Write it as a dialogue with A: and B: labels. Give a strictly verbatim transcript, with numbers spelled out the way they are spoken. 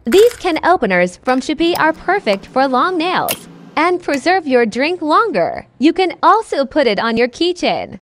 A: These can openers from Shopee are perfect for long nails and preserve your drink longer. You can also put it on your keychain.